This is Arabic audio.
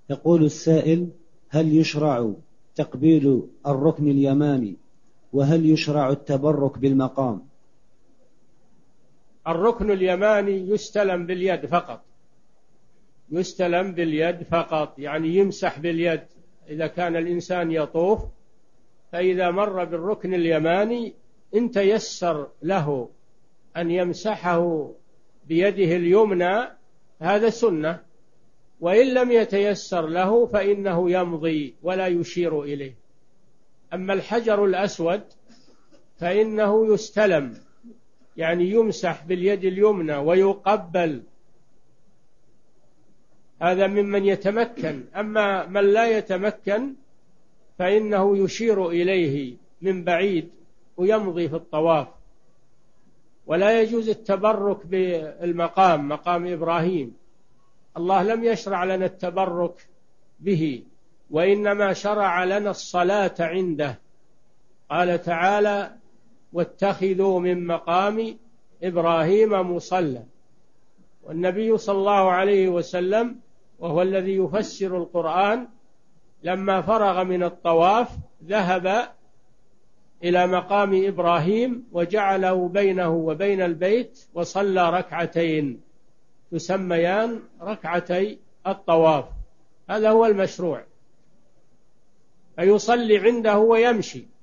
يقول السائل: هل يشرع تقبيل الركن اليماني؟ وهل يشرع التبرك بالمقام؟ الركن اليماني يستلم باليد فقط، يستلم باليد فقط، يعني يمسح باليد. إذا كان الإنسان يطوف فإذا مر بالركن اليماني إن تيسر له أن يمسحه بيده اليمنى هذا سنة، وإن لم يتيسر له فإنه يمضي ولا يشير إليه. أما الحجر الأسود فإنه يستلم، يعني يمسح باليد اليمنى ويقبل، هذا ممن يتمكن. أما من لا يتمكن فإنه يشير إليه من بعيد ويمضي في الطواف. ولا يجوز التبرك بالمقام، مقام إبراهيم، الله لم يشرع لنا التبرك به، وإنما شرع لنا الصلاة عنده. قال تعالى: واتخذوا من مقام إبراهيم مصلى. والنبي صلى الله عليه وسلم وهو الذي يفسر القرآن لما فرغ من الطواف ذهب إلى مقام إبراهيم وجعله بينه وبين البيت وصلى ركعتين تسميان ركعتي الطواف. هذا هو المشروع، فيصلي عنده ويمشي